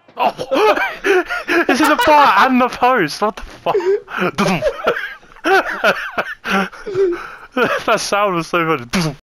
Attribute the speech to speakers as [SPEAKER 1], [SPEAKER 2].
[SPEAKER 1] Oh! It's in the bar and the post. What the fuck? That sound was so funny.